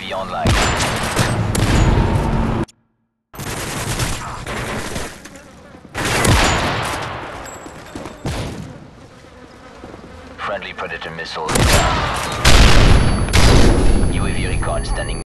UAV online. Friendly Predator missiles down. UAV recon standing